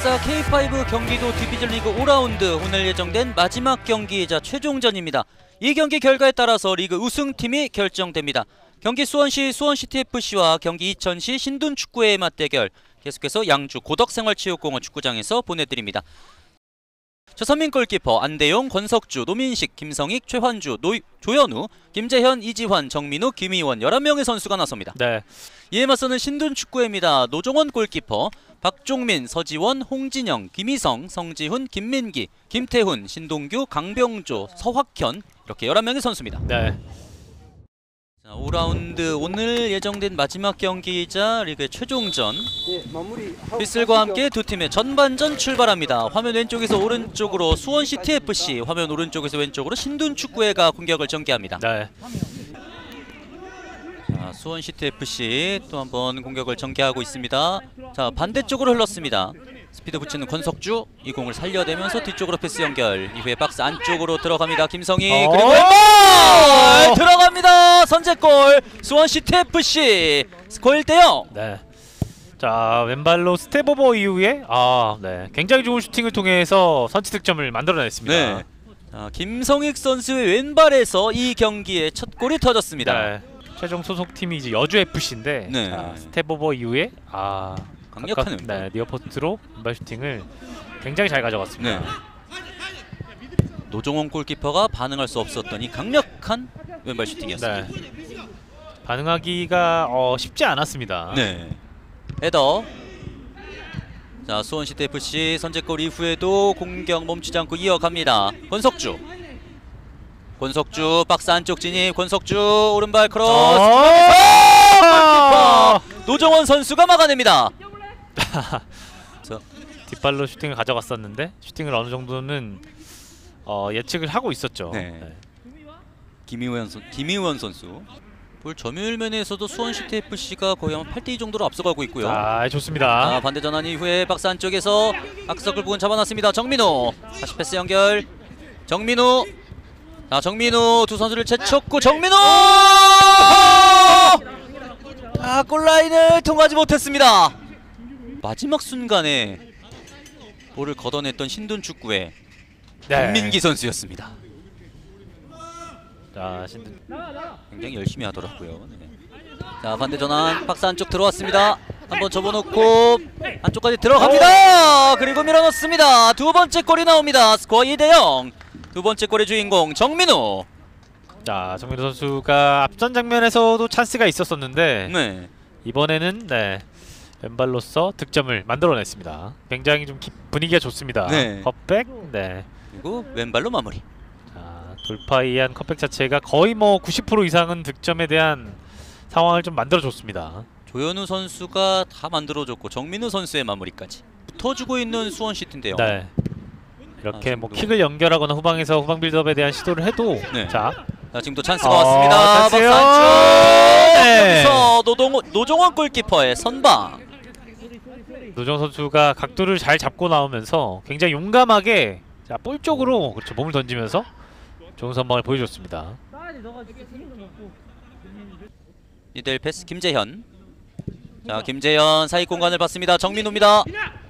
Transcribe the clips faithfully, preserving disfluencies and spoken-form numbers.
자, 케이 파이브 경기도 디비전 리그 오 라운드 오늘 예정된 마지막 경기이자 최종전입니다. 이 경기 결과에 따라서 리그 우승팀이 결정됩니다. 경기 수원시 수원시티에프씨와 경기 이천시 신둔축구회의 맞대결 계속해서 양주 고덕생활체육공원 축구장에서 보내드립니다. 자, 선민 골키퍼 안대용, 권석주, 노민식, 김성익, 최환주, 노, 조현우, 김재현, 이지환, 정민우, 김희원 열한 명의 선수가 나섭니다. 네. 이에 맞서는 신둔축구회입니다. 노종원 골키퍼, 박종민, 서지원, 홍진영, 김희성, 성지훈, 김민기, 김태훈, 신동규, 강병조, 서확현 이렇게 열한 명의 선수입니다. 네. 자, 오 라운드 오늘 예정된 마지막 경기이자 리그의 최종전. 휘슬과 함께 두 팀의 전반전 출발합니다. 화면 왼쪽에서 오른쪽으로 수원시티에프씨, 화면 오른쪽에서 왼쪽으로 신둔축구회가 공격을 전개합니다. 네. 자, 수원시티에프씨 또 한번 공격을 전개하고 있습니다. 자, 반대쪽으로 흘렀습니다. 스피드 붙이는 권석주, 이 공을 살려내면서 뒤쪽으로 패스 연결. 이후에 박스 안쪽으로 들어갑니다. 김성희, 그리고 왼발 들어갑니다. 선제골 수원시티에프씨. 스코어 일 대 영. 네. 자, 왼발로 스텝오버 이후에 아, 네. 굉장히 좋은 슈팅을 통해서 선취 득점을 만들어냈습니다. 네. 자, 김성익 선수의 왼발에서 이 경기의 첫 골이 터졌습니다. 네. 최종 소속팀이 이제 여주에프씨인데 네. 자, 스텝오버 이후에 아, 강력한 가깝, 네, 니어포스트로 왼발 슈팅을 굉장히 잘 가져갔습니다. 네. 노종원 골키퍼가 반응할 수 없었던 이 강력한 왼발 슈팅이었습니다. 네. 반응하기가 어, 쉽지 않았습니다. 네. 헤더. 자, 수원시티에프씨 선제골 이후에도 공격 멈추지 않고 이어갑니다. 권석주. 권석주 박스 안쪽 진입. 권석주 오른발 크로스. 골키퍼 노정원 선수가 막아냅니다. 뒷발로 슈팅을 가져갔었는데 슈팅을 어느 정도는 어, 예측을 하고 있었죠. 네. 네. 김희원 선 김희원 선수. 볼 점유율 면에서도 수원시티에프씨가 거의 한 팔 대 이 정도로 앞서가고 있고요. 아, 좋습니다. 아, 반대 전환 이후에 박스 안쪽에서 악서클 부분 잡아놨습니다. 정민우 다시 패스 연결. 정민우. 자, 정민우 두 선수를 제쳤고 정민우! 아, 골라인을 통하지 못했습니다. 마지막 순간에 볼을 걷어냈던 신둔축구의 네. 김민기 선수였습니다. 자, 신둔 굉장히 열심히 하더라고요. 네. 자, 반대 전환 박스 안쪽 들어왔습니다. 한번 접어놓고 안쪽까지 들어갑니다. 그리고 밀어넣습니다. 두 번째 골이 나옵니다. 스코어 이 대 영. 두 번째 골의 주인공 정민우. 자, 정민우 선수가 앞전 장면에서도 찬스가 있었었는데 네. 이번에는 네, 왼발로서 득점을 만들어냈습니다. 굉장히 좀 기, 분위기가 좋습니다. 네. 컵백. 네. 그리고 왼발로 마무리. 자, 돌파에 의한 컵백 자체가 거의 뭐 구십 퍼센트 이상은 득점에 대한 상황을 좀 만들어줬습니다. 조현우 선수가 다 만들어줬고 정민우 선수의 마무리까지 붙어주고 있는 수원시티인데요. 네. 이렇게 아, 뭐 지금도. 킥을 연결하거나 후방에서 후방 빌드업에 대한 시도를 해도 네. 자, 자, 지금도 찬스가 어, 왔습니다. 찬스요. 박스 안쪽. 네. 여기서 노동, 노종원 골키퍼의 선방. 노정 선수가 각도를 잘 잡고 나오면서 굉장히 용감하게 자, 볼 쪽으로 그렇죠, 몸을 던지면서 좋은 선방을 보여줬습니다. 이들 패스 김재현. 자, 김재현 사이 공간을 받습니다. 정민우입니다.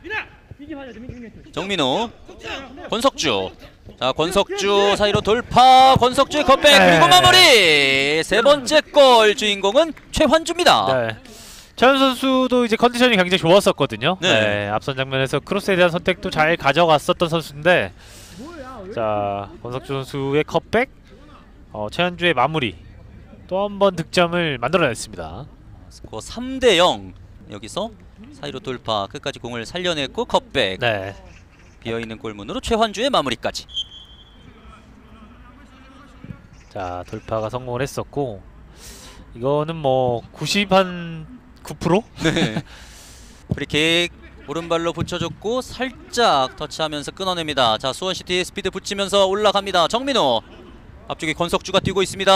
정민우. 권석주. 자, 권석주 사이로 돌파. 권석주의 컷백. 네. 그리고 마무리. 세 번째 골 주인공은 최환주입니다. 네. 최현 선수도 이제 컨디션이 굉장히 좋았었거든요. 네. 네. 앞선 장면에서 크로스에 대한 선택도 잘 가져갔었던 선수인데 자, 권석주 선수의 컷백, 어, 최현주의 마무리, 또 한 번 득점을 만들어냈습니다. 스코어 삼 대 영. 여기서 사이로 돌파. 끝까지 공을 살려냈고 컷백. 네. 비어있는 골문으로 최환주의 마무리까지. 자, 돌파가 성공을 했었고 이거는 뭐 구십 한 구 퍼센트? 네. 프리킥 오른발로 붙여줬고 살짝 터치하면서 끊어냅니다. 자, 수원시티 스피드 붙이면서 올라갑니다. 정민우. 앞쪽에 권석주가 뛰고 있습니다.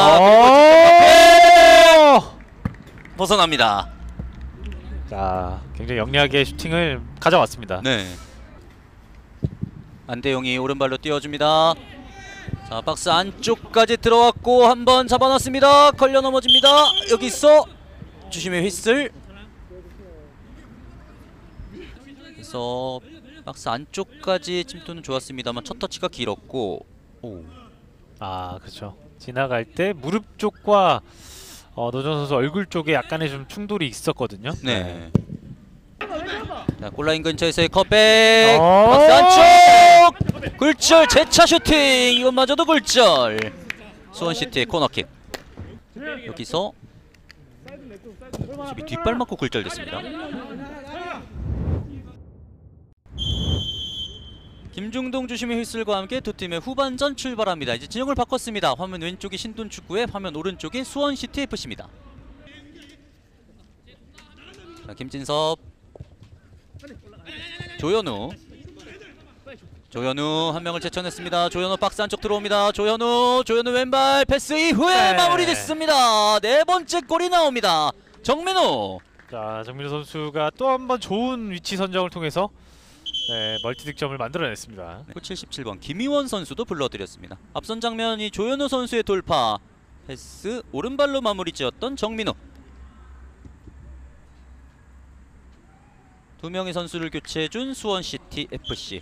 벗어납니다. 자, 굉장히 영리하게 슈팅을 가져왔습니다. 네. 안대용이 오른발로 띄워줍니다. 자, 박스 안쪽까지 들어왔고 한번 잡아놨습니다. 걸려 넘어집니다. 여기 있어 주심의 휘슬. 그래서 박스 안쪽까지 침투는 좋았습니다만 첫 터치가 길었고. 오. 아 그렇죠. 지나갈 때 무릎 쪽과 어, 노정 선수 얼굴 쪽에 약간의 좀 충돌이 있었거든요. 네. 자, 골라인 근처에서의 컵백. 어 박스 안쪽. 굴절 재차 슈팅. 이것마저도 굴절. 수원시티의 코너킥. 여기서 수비 뒷발 맞고 굴절됐습니다. 김중동 주심의 휘슬과 함께 두 팀의 후반전 출발합니다. 이제 진영을 바꿨습니다. 화면 왼쪽이 신돈축구의, 화면 오른쪽이 수원시티 에프씨입니다. 자, 김진섭, 조현우, 조현우 한 명을 제쳐냈습니다. 조현우 박스 안쪽 들어옵니다. 조현우, 조현우 왼발 패스 이후에 네. 마무리됐습니다. 네 번째 골이 나옵니다. 정민우. 자 정민우 선수가 또 한 번 좋은 위치 선정을 통해서 네, 멀티 득점을 만들어냈습니다. 칠십칠 번 김희원 선수도 불러드렸습니다. 앞선 장면이 조현우 선수의 돌파, 패스 오른발로 마무리 지었던 정민우. 두 명의 선수를 교체해준 수원시티 에프씨.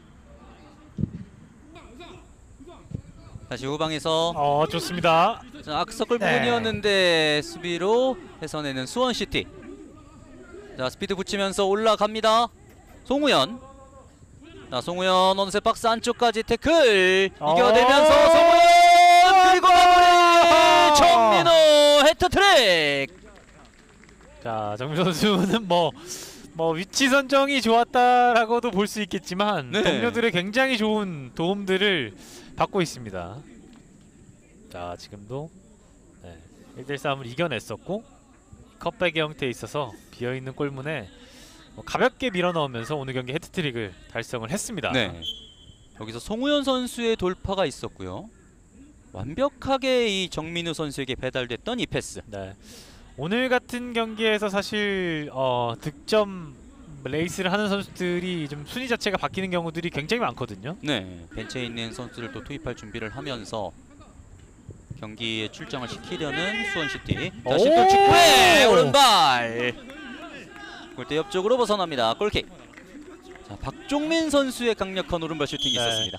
다시 후방에서 어 좋습니다. 자, 악서클 네. 부분이었는데 수비로 해서내는 수원시티. 자, 스피드 붙이면서 올라갑니다. 송우현. 자, 송우현 어느새 박스 안쪽까지 태클 이겨내면서 송우현 그리고 마무리 정민우 헤트트릭. 자 정민우 선수는 뭐 뭐 위치 선정이 좋았다라고도 볼 수 있겠지만 네. 동료들의 굉장히 좋은 도움들을 받고 있습니다. 자 지금도 네, 일 대 싸움을 이겨냈었고 컵백의 형태에 있어서 비어있는 골문에 뭐 가볍게 밀어넣으면서 오늘 경기 헤트트릭을 달성을 했습니다. 네. 여기서 송우현 선수의 돌파가 있었고요. 완벽하게 이 정민우 선수에게 배달됐던 이 패스. 네. 오늘 같은 경기에서 사실 어, 득점 레이스를 하는 선수들이 좀 순위 자체가 바뀌는 경우들이 굉장히 많거든요. 네, 벤치에 있는 선수를 또 투입할 준비를 하면서 경기에 출장을 시키려는 수원시티. 자, 신동 축구의 오른발. 골대 옆쪽으로 벗어납니다. 골킥. 자, 박종민 선수의 강력한 오른발 슈팅이 네. 있었습니다.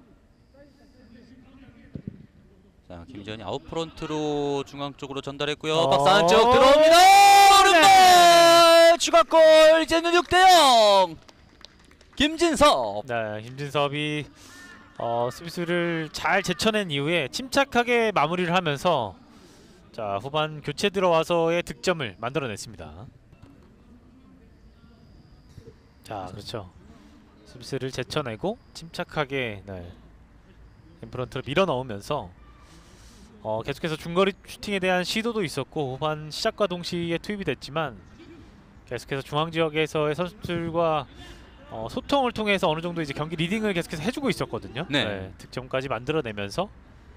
자, 김지현이 아웃프런트로 중앙 쪽으로 전달했고요. 어 박스 안쪽 들어옵니다. 오른발 네. 추가골. 이제는 육 대 영. 김진섭. 네, 김진섭이 어, 수비수를 잘 제쳐낸 이후에 침착하게 마무리를 하면서 자 후반 교체 들어와서의 득점을 만들어냈습니다. 자 그렇죠. 수비수를 제쳐내고 침착하게 네, 인프런트로 밀어넣으면서 어, 계속해서 중거리 슈팅에 대한 시도도 있었고 후반 시작과 동시에 투입이 됐지만 계속해서 중앙 지역에서의 선수들과 어, 소통을 통해서 어느 정도 이제 경기 리딩을 계속해서 해주고 있었거든요. 네. 네, 득점까지 만들어내면서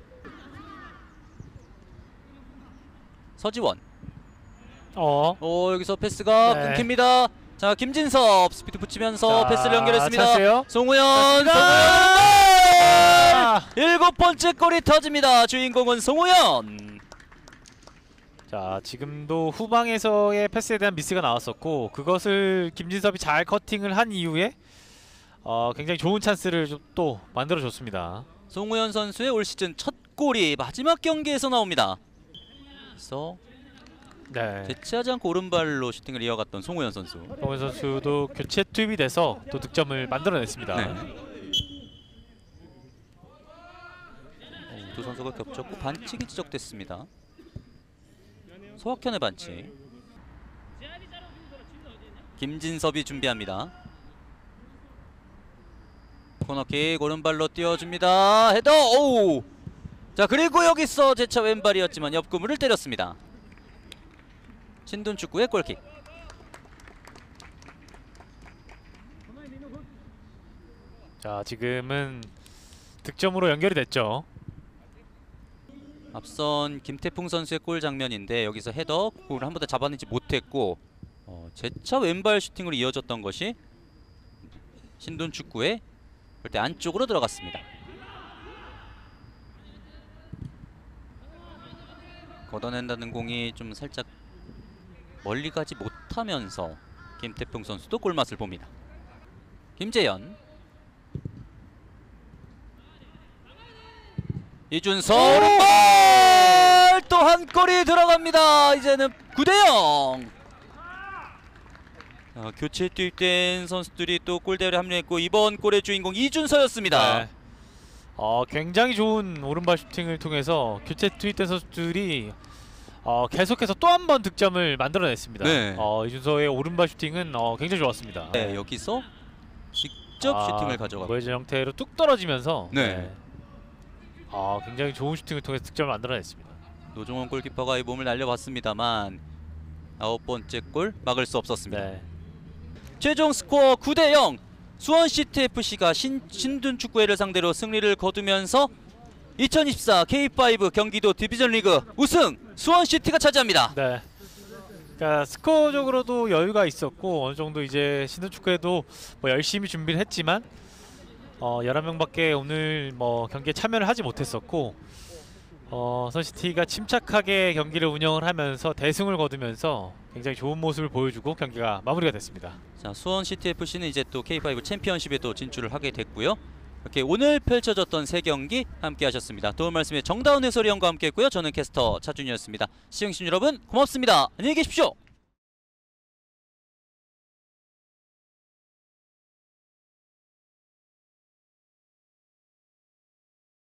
서지원. 어, 오, 여기서 패스가 네. 끊깁니다. 자, 김진섭 스피드 붙이면서 자, 패스를 연결했습니다. 찬스예요? 송우현. 송우현. 아! 일곱 번째 골이 터집니다. 주인공은 송우현. 자 지금도 후방에서의 패스에 대한 미스가 나왔었고 그것을 김진섭이 잘 커팅을 한 이후에 어, 굉장히 좋은 찬스를 좀 또 만들어줬습니다. 송우현 선수의 올 시즌 첫 골이 마지막 경기에서 나옵니다. 그래서 네. 대체하지 않고 오른발로 슈팅을 이어갔던 송우현 선수. 송우현 선수도 교체 투입이 돼서 또 득점을 만들어냈습니다. 네. 두 선수가 겹쳤고 반칙이 지적됐습니다. 소학현의 반칙. 김진섭이 준비합니다. 코너킥 오른발로 띄워줍니다. 헤더. 오! 자, 그리고 여기서 재차 왼발이었지만 옆구물을 때렸습니다. 신돈축구의 골킥. 자 지금은 득점으로 연결이 됐죠. 앞선 김태풍 선수의 골 장면인데 여기서 헤더 골을 한 번도 잡아내지 못했고 어, 재차 왼발 슈팅으로 이어졌던 것이 신돈축구의 그때 안쪽으로 들어갔습니다. 걷어낸다는 공이 좀 살짝 멀리 가지 못하면서 김태풍 선수도 골맛을 봅니다. 김재현, 이준서 오른발 또 한 골이 들어갑니다. 이제는 구 대 영. 아, 교체 투입된 선수들이 또 골대에 합류했고 이번 골의 주인공 이준서였습니다. 네. 어, 굉장히 좋은 오른발 슈팅을 통해서 교체 투입된 선수들이 어, 계속해서 또 한 번 득점을 만들어냈습니다. 네. 어, 이준서의 오른발 슈팅은 어, 굉장히 좋았습니다. 네, 여기서 직접 아, 슈팅을 가져갑니다. 무회전 형태로 뚝 떨어지면서 네. 네. 아, 굉장히 좋은 슈팅을 통해서 득점을 만들어냈습니다. 노종원 골키퍼가 이 몸을 날려봤습니다만 아홉 번째 골 막을 수 없었습니다. 네. 최종 스코어 구 대 영. 수원시티에프씨가 신, 신둔축구회를 상대로 승리를 거두면서 이천이십사 케이 파이브 경기도 디비전 리그 우승 수원시티가 차지합니다. 네. 그러니까 스코어적으로도 여유가 있었고 어느 정도 이제 신혼축구에도 뭐 열심히 준비를 했지만 어, 열한 명밖에 오늘 뭐 경기에 참여를 하지 못했었고 어, 선시티가 침착하게 경기를 운영을 하면서 대승을 거두면서 굉장히 좋은 모습을 보여주고 경기가 마무리가 됐습니다. 자, 수원시티에프씨는 이제 또 케이 파이브 챔피언십에 또 진출을 하게 됐고요. 이렇게 오늘 펼쳐졌던 세 경기 함께 하셨습니다. 도움 말씀에 정다운 해설위원과 함께 했고요. 저는 캐스터 차준이었습니다. 시청해주신 여러분 고맙습니다. 안녕히 계십시오.